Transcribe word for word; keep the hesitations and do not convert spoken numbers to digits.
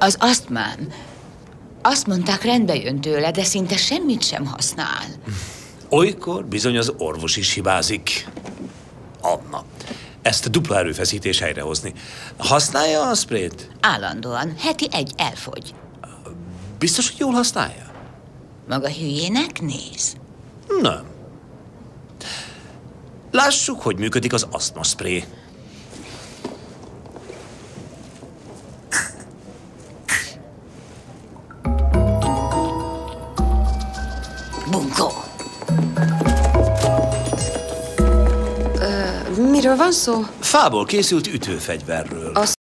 Az asztmám. Azt mondták, rendbe jön tőle, de szinte semmit sem használ. Olykor bizony az orvos is hibázik. Anna, ezt dupla erőfeszítés helyrehozni. Használja a sprayt? Állandóan. Heti egy elfogy. Biztos, hogy jól használja? Maga hülyének néz? Nem. Lássuk, hogy működik az asztma spray. Bunkó! Miről van szó? Fából készült ütőfegyverről. A